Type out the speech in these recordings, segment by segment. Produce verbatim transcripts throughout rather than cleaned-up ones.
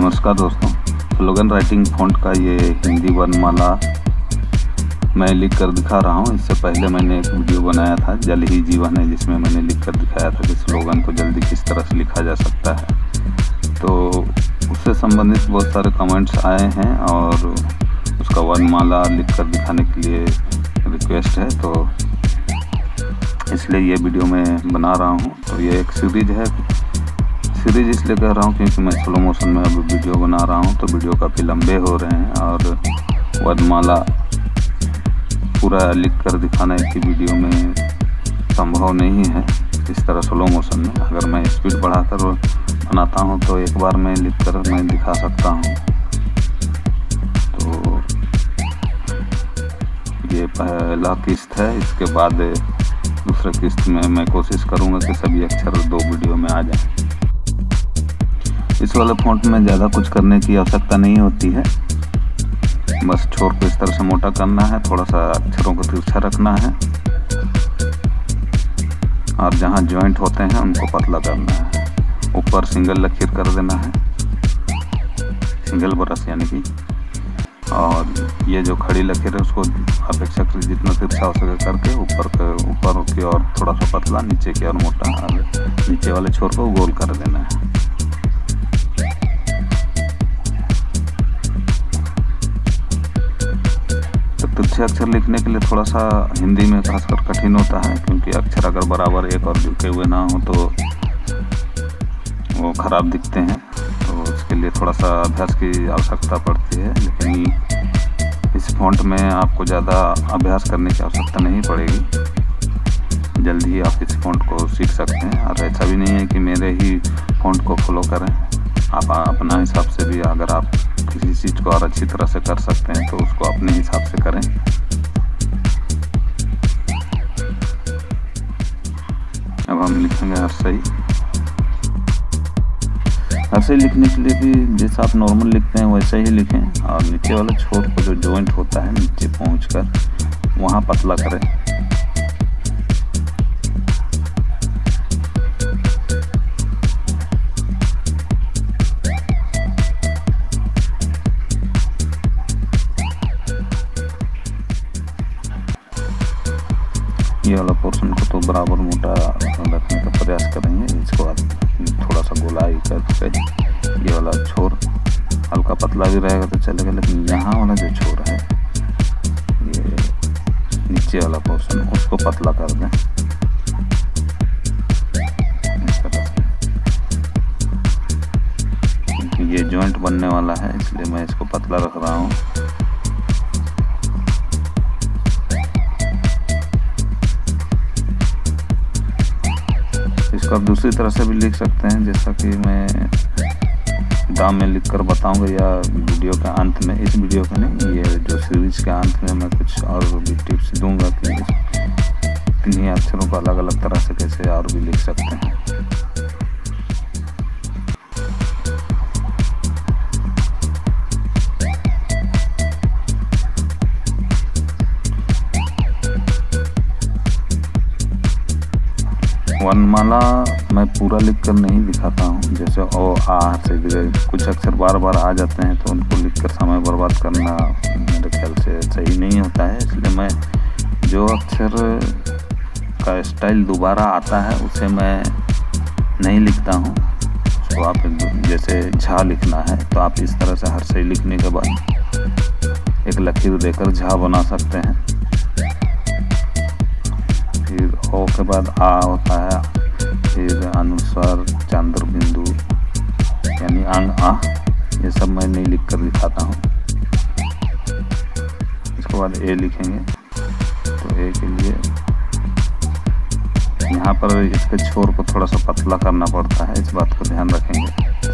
नमस्कार दोस्तों, slogan writing font का ये हिंदी वर्णमाला मैं लिख कर दिखा रहा हूँ। इससे पहले मैंने एक वीडियो बनाया था, जल ही जीवन है, जिसमें मैंने लिख कर दिखाया था कि स्लोगन को जल्दी किस तरह से लिखा जा सकता है। तो उससे संबंधित बहुत सारे कमेंट्स आए हैं और उसका वर्णमाला लिख कर दिखाने के लिए रिक्वेस्ट है, तो इसलिए ये वीडियो मैं बना रहा हूँ। तो ये एक सीरीज है, सीरीज इसलिए कह रहा हूँ क्योंकि मैं स्लो मोशन में अब वीडियो बना रहा हूँ, तो वीडियो काफ़ी लंबे हो रहे हैं और वर्णमाला पूरा लिख कर दिखाना एक ही वीडियो में संभव नहीं है। इस तरह स्लो मोशन में अगर मैं स्पीड बढ़ाकर बनाता हूँ तो एक बार में लिख कर मैं दिखा सकता हूँ। तो ये पहला किस्त है, इसके बाद दूसरे किस्त में मैं कोशिश करूँगा कि सभी अक्षर दो वीडियो में आ जाएं। इस वाले फ़ॉन्ट में ज़्यादा कुछ करने की आवश्यकता नहीं होती है, बस छोर को इस तरह से मोटा करना है, थोड़ा सा अक्षरों को तिरछा रखना है और जहाँ जॉइंट होते हैं उनको पतला करना है। ऊपर सिंगल लकीर कर देना है, सिंगल ब्रश यानी कि, और ये जो खड़ी लकीर है उसको अपेक्षाकृत जितना तिरछा हो सके करके ऊपर के ऊपर की ओर थोड़ा सा पतला, नीचे की ओर मोटा, और नीचे वाले छोर को गोल कर देना है। तिरछे अक्षर लिखने के लिए थोड़ा सा हिंदी में खासकर कठिन होता है, क्योंकि अक्षर अगर बराबर एक और झुके हुए ना हो तो वो खराब दिखते हैं। तो इसके लिए थोड़ा सा अभ्यास की आवश्यकता पड़ती है, लेकिन इस फ़ॉन्ट में आपको ज़्यादा अभ्यास करने की आवश्यकता नहीं पड़ेगी, जल्दी ही आप इस फ़ॉन्ट को सीख सकते हैं। और ऐसा भी नहीं है कि मेरे ही फ़ॉन्ट को फॉलो करें, आप अपना हिसाब से भी अगर आप किसी चीज़ को और अच्छी तरह से कर सकते हैं तो उसको अपने हिसाब से करें। अब हम लिखेंगे हर्षई। हर्षई लिखने के लिए भी जैसा आप नॉर्मल लिखते हैं वैसे ही लिखें, और नीचे वाले छोर को जो जॉइंट होता है नीचे पहुंचकर वहाँ पतला करें। ये वाला पोर्शन को तो बराबर मोटा रखने का प्रयास करेंगे। इसको आप थोड़ा सा गोलाई करके, ये वाला छोर हल्का पतला भी रहेगा तो चलेगा, लेकिन यहाँ वाला जो छोर है ये नीचे वाला पोर्शन उसको पतला कर दें इस तरह से, क्योंकि ये जॉइंट बनने वाला है इसलिए मैं इसको पतला रख रहा हूँ। इसको आप दूसरी तरह से भी लिख सकते हैं, जैसा कि मैं दाम में लिख कर बताऊँगा, या वीडियो के अंत में, इस वीडियो के नहीं, ये जो सीरीज के अंत में मैं कुछ और भी टिप्स दूंगा कि किन्हीं अक्षरों को अलग अलग तरह से कैसे और भी लिख सकते हैं। वर्णमाला मैं पूरा लिखकर नहीं दिखाता हूँ, जैसे ओ आ से कुछ अक्षर बार बार आ जाते हैं तो उनको लिखकर समय बर्बाद करना मेरे ख्याल से सही नहीं होता है। इसलिए मैं जो अक्षर का स्टाइल दोबारा आता है उसे मैं नहीं लिखता हूँ। उसको आप जैसे झा लिखना है तो आप इस तरह से हर्षई लिखने के बाद एक लकीर देकर झा बना सकते हैं। फिर ओ के बाद आ होता है, फिर अनुस्वार, चांद्र बिंदु यानी अंग आ, ये सब मैं नहीं लिख कर दिखाता हूँ। इसके बाद ए लिखेंगे, तो ए के लिए यहाँ पर इसके छोर को थोड़ा सा पतला करना पड़ता है, इस बात को ध्यान रखेंगे।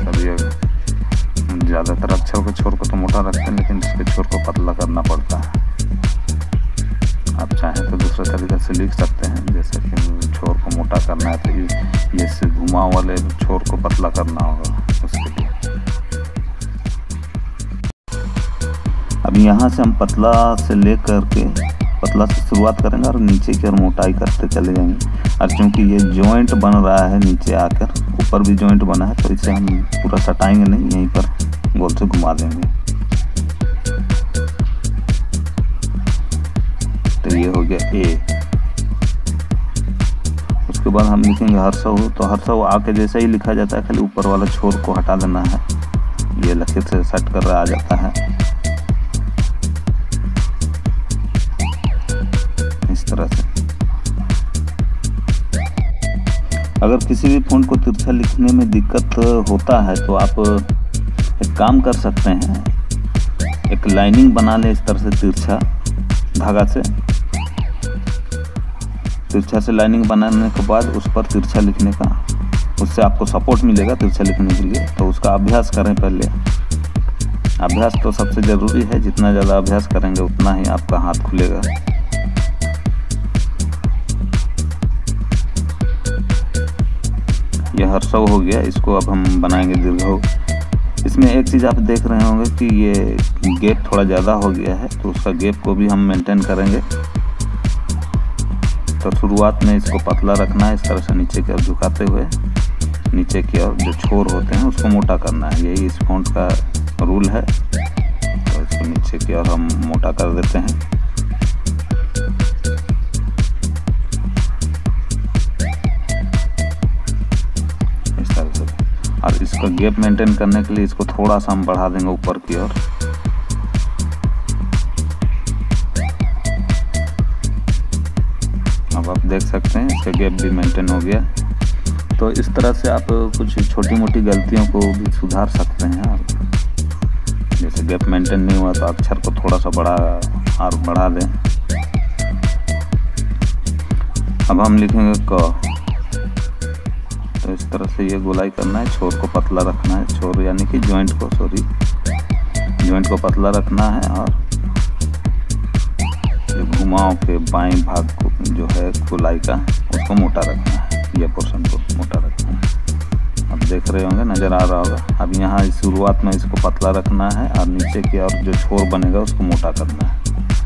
सभी ज़्यादातर अक्षर के छोर को तो मोटा रखते हैं, लेकिन इसके छोर को पतला करना पड़ता है। आप चाहें तो दूसरे तरीके से लिख सकते हैं, जैसे कि छोर को मोटा करना है तो ये से घुमाव वाले छोर को पतला करना होगा उसके लिए। अब यहाँ से हम पतला से ले करके पतला से शुरुआत करेंगे और नीचे की ओर मोटाई करते चले जाएंगे। और क्योंकि ये जॉइंट बन रहा है नीचे आकर, ऊपर भी जॉइंट बना है, तो इसे हम पूरा सटाएंगे नहीं, यहीं पर गोल से घुमा देंगे। तो ये हो गया ए। उसके बाद हम लिखेंगे हर्षव। तो हर्षव आके जैसे ही लिखा जाता है, खाली ऊपर वाला छोर को हटा देना है। ये लकीर से सेट कर रहा आ जाता है इस तरह से। अगर किसी भी फ़ॉन्ट को तिरछा लिखने में दिक्कत होता है तो आप एक काम कर सकते हैं, एक लाइनिंग बना लें इस तरह से तिरछा धागा से। तिरछा से लाइनिंग बनाने के बाद उस पर तिरछा लिखने का, उससे आपको सपोर्ट मिलेगा तिरछा लिखने के लिए। तो उसका अभ्यास करें पहले। अभ्यास तो सबसे ज़रूरी है, जितना ज़्यादा अभ्यास करेंगे उतना ही आपका हाथ खुलेगा। यह हर्षव हो गया। इसको अब हम बनाएंगे दीर्घऊ। इसमें एक चीज़ आप देख रहे होंगे कि ये गैप थोड़ा ज़्यादा हो गया है, तो उसका गैप को भी हम मेंटेन करेंगे। तो शुरुआत में इसको पतला रखना है, इस तरह से नीचे की ओर झुकाते हुए नीचे की ओर जो छोर होते हैं उसको मोटा करना है। यही इस फ़ॉन्ट का रूल है। तो इसको नीचे की ओर हम मोटा कर देते हैं। इस तरह से। और इसका गैप मेंटेन करने के लिए इसको थोड़ा सा हम बढ़ा देंगे ऊपर की ओर। अब आप देख सकते हैं इसका गैप भी मेंटेन हो गया। तो इस तरह से आप कुछ छोटी मोटी गलतियों को भी सुधार सकते हैं। जैसे गैप मेंटेन नहीं हुआ तो अक्षर को थोड़ा सा बड़ा और बढ़ा दें। अब हम लिखेंगे क। तो इस तरह से ये गोलाई करना है, छोर को पतला रखना है। छोर यानी कि जॉइंट को, सॉरी जॉइंट को पतला रखना है और घुमाव के बाएं भाग को जो है गोलाई का उसको मोटा रखना है। ये पोर्शन को मोटा रखना है। अब देख रहे होंगे, नज़र आ रहा होगा। अब यहाँ इस शुरुआत में इसको पतला रखना है और नीचे की ओर जो छोर बनेगा उसको मोटा करना है।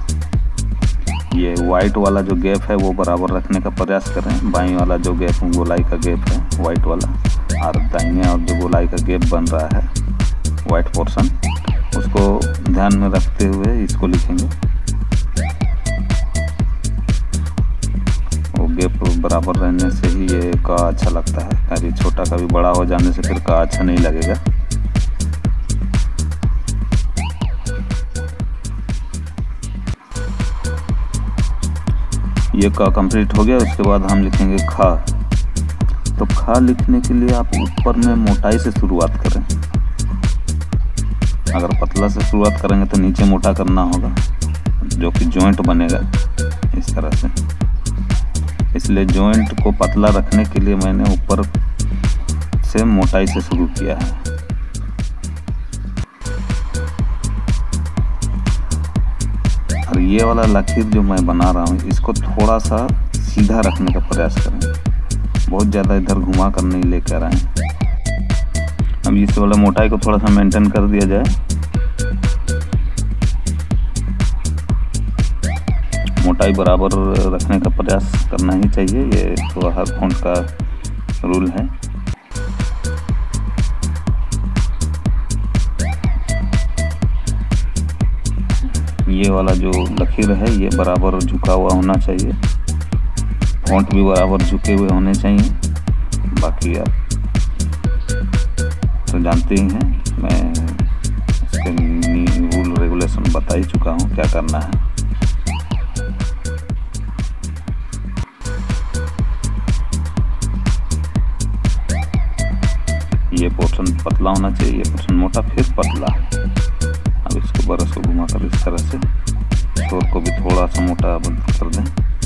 ये वाइट वाला जो गैप है वो बराबर रखने का प्रयास करें। बाईं वाला जो गैप गोलाई का गैप है वाइट वाला, और दाहिने और जो गोलाई का गैप बन रहा है वाइट पोर्शन, उसको ध्यान में रखते हुए इसको लिखेंगे। गैप बराबर रहने से ही ये का अच्छा लगता है। कभी छोटा कभी बड़ा हो जाने से फिर का अच्छा नहीं लगेगा। ये का कंप्लीट हो गया। उसके बाद हम लिखेंगे खा। तो खा लिखने के लिए आप ऊपर में मोटाई से शुरुआत करें। अगर पतला से शुरुआत करेंगे तो नीचे मोटा करना होगा, जो कि जॉइंट बनेगा इस तरह से। इसलिए जॉइंट को पतला रखने के लिए मैंने ऊपर से मोटाई से शुरू किया है। और ये वाला लकीर जो मैं बना रहा हूँ इसको थोड़ा सा सीधा रखने का प्रयास करें। बहुत ज़्यादा इधर घुमा कर नहीं लेकर आए। अब इस वाला मोटाई को थोड़ा सा मेंटेन कर दिया जाए। मोटाई बराबर रखने का प्रयास करना ही चाहिए। ये तो हर फ़ॉन्ट का रूल है। ये वाला जो लकीर है ये बराबर झुका हुआ होना चाहिए। फ़ॉन्ट भी बराबर झुके हुए होने चाहिए। बाकी आप तो जानते ही हैं, मैं इसके रूल रेगुलेशन बता ही चुका हूँ क्या करना है। ये पोर्शन पतला होना चाहिए, ये पोर्शन मोटा, फिर पतला। अब इसको बरस को घुमा कर इस तरह से छोर को भी थोड़ा सा मोटा बंद कर दें।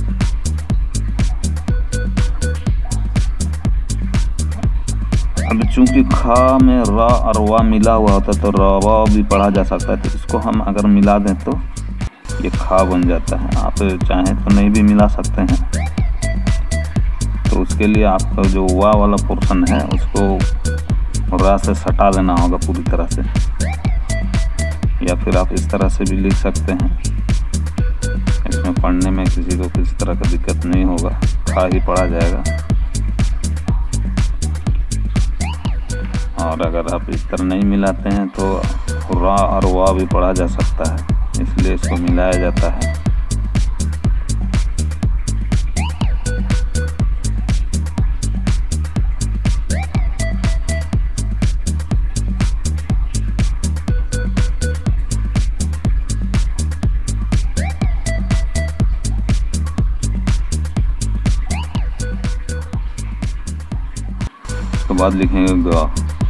अब चूंकि खा में रा और वा मिला हुआ होता है तो रवा भी पढ़ा जा सकता है। तो इसको हम अगर मिला दें तो ये खा बन जाता है। आप चाहें तो नहीं भी मिला सकते हैं। तो उसके लिए आपका जो वा वाला पोर्शन है उसको रा से सटा देना होगा पूरी तरह से। या फिर आप इस तरह से भी लिख सकते हैं। इसमें पढ़ने में किसी को किसी तरह का दिक्कत नहीं होगा, खा ही पढ़ा जाएगा। और अगर आप इस तरह नहीं मिलाते हैं तो रा और वा भी पढ़ा जा सकता है, इसलिए इसको मिलाया जाता है। उसके बाद लिखेंगे ग।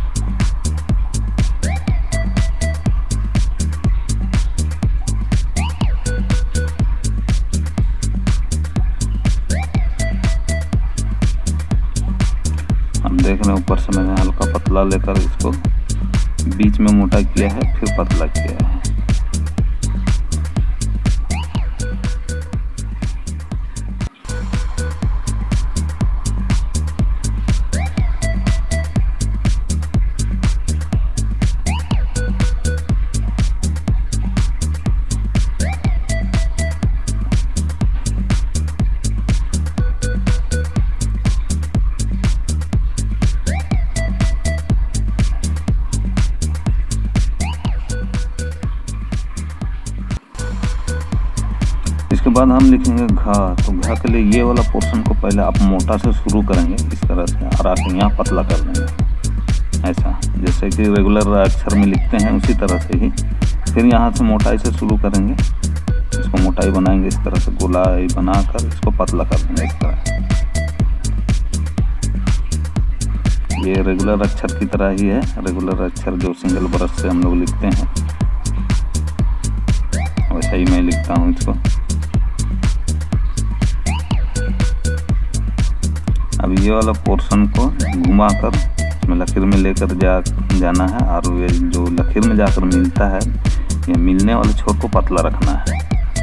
हम देख रहे हैं ऊपर से मैंने हल्का पतला लेकर इसको बीच में मोटा किया है, फिर पतला किया है। इसके बाद हम लिखेंगे घा। तो घा के लिए ये वाला पोर्शन को पहले आप मोटा से शुरू करेंगे इस तरह से, और आके यहाँ पतला कर देंगे ऐसा, जैसे कि रेगुलर अक्षर में लिखते हैं उसी तरह से ही। फिर यहाँ से मोटाई से शुरू करेंगे, इसको मोटाई बनाएंगे इस तरह से, गोलाई बनाकर इसको पतला कर देंगे इस तरह। ये रेगुलर अक्षर की तरह ही है, रेगुलर अक्षर जो सिंगल ब्रश से हम लोग लिखते हैं वैसा ही मैं लिखता हूँ इसको। अब ये वाला पोर्शन को घुमाकर इसमें लकीर में लेकर जा जाना है, और ये जो लकीर में जाकर मिलता है, ये मिलने वाले छोर को पतला रखना है।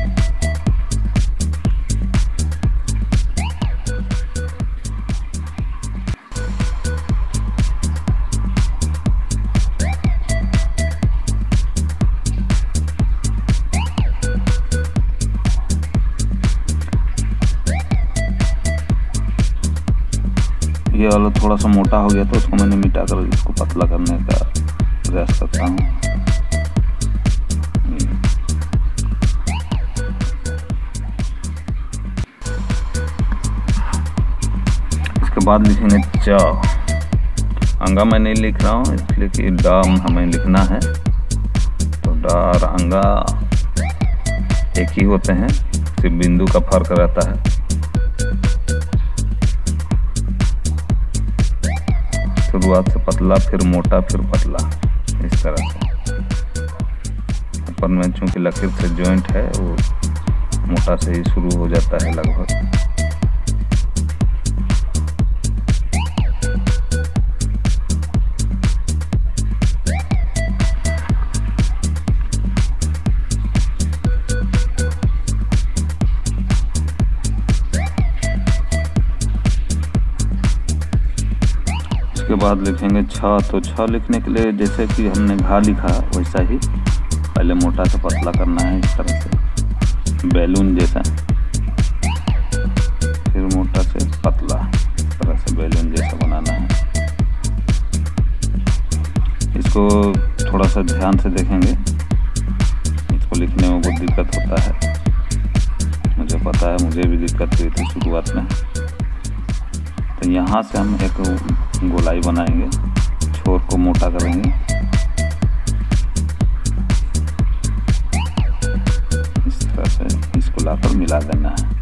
ये वाला थोड़ा सा मोटा हो गया तो उसको मैंने मिटाकर इसको पतला करने का प्रयास करता हूँ। इसके बाद लिखेंगे च। अंगा मैं नहीं लिख रहा हूँ इसलिए कि डा हमें लिखना है, तो डा और अंगा एक ही होते हैं, सिर्फ बिंदु का फर्क रहता है। शुरुआत से पतला, फिर मोटा, फिर पतला, इस तरह से। ऊपर में चूंकि लकीर से जॉइंट है वो मोटा से ही शुरू हो जाता है लगभग। उसके बाद लिखेंगे छ। तो छ लिखने के लिए जैसे कि हमने घा लिखा वैसा ही पहले मोटा से पतला करना है इस तरह से, बैलून जैसा, फिर मोटा से पतला इस तरह से बैलून जैसा बनाना है। इसको थोड़ा सा ध्यान से देखेंगे, इसको लिखने में बहुत दिक्कत होता है, मुझे पता है, मुझे भी दिक्कत हुई थी शुरुआत में। तो यहाँ से हम एक गोलाई बनाएंगे, छोर को मोटा करेंगे इस तरह से, इसको लाकर मिला देना है।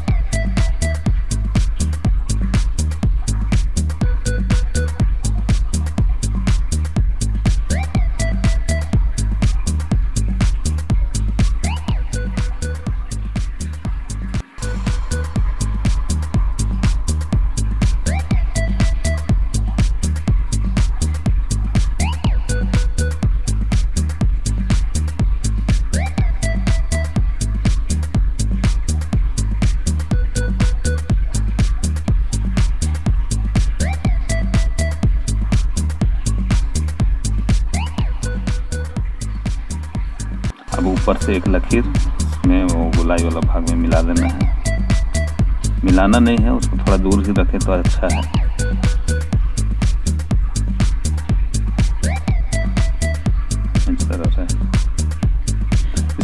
अब ऊपर से एक लकीर में वो गोलाई वाला भाग में मिला देना है। मिलाना नहीं है, उसको थोड़ा दूर ही रखें तो अच्छा है।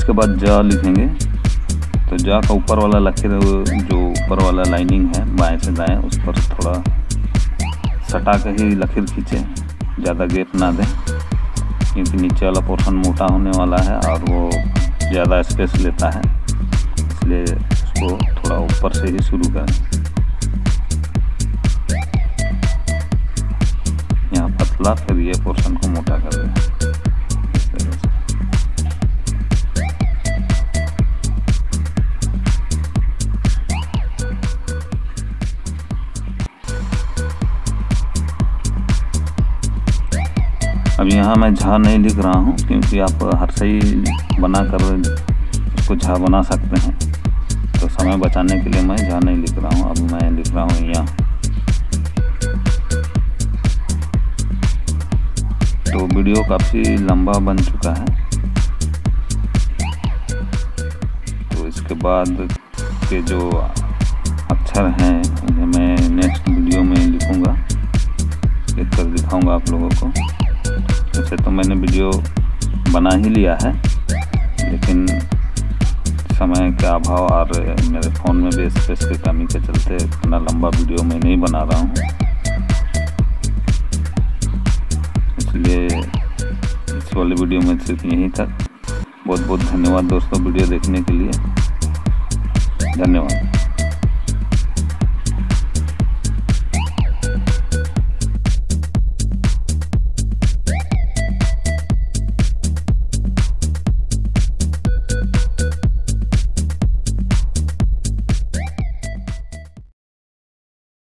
इसके बाद जा लिखेंगे तो जा का ऊपर वाला लकीर जो ऊपर वाला लाइनिंग है बाएं से दाएं उस पर थोड़ा सटा के ही लकीर खींचे, ज़्यादा गैप ना दें क्योंकि नीचे वाला पोर्शन मोटा होने वाला है और वो ज़्यादा स्पेस लेता है, इसलिए उसको थोड़ा ऊपर से ही शुरू करें। यहाँ पतला फिर ये पोर्शन को मोटा कर दें। अब यहाँ मैं झा नहीं लिख रहा हूँ क्योंकि आप हर सही बनाकर उसको झा बना सकते हैं, तो समय बचाने के लिए मैं झा नहीं लिख रहा हूँ। अब मैं लिख रहा हूँ यहाँ। तो वीडियो काफ़ी लंबा बन चुका है, तो इसके बाद के जो अक्षर हैं उन्हें मैं नेक्स्ट वीडियो में लिखूँगा, लिख कर दिखाऊँगा आप लोगों को। वैसे तो मैंने वीडियो बना ही लिया है, लेकिन समय के अभाव और मेरे फ़ोन में भी स्पेस की कमी के चलते इतना लंबा वीडियो मैं नहीं बना रहा हूँ। इसलिए इस वाले वीडियो में सिर्फ यहीं तक। बहुत बहुत धन्यवाद दोस्तों वीडियो देखने के लिए। धन्यवाद।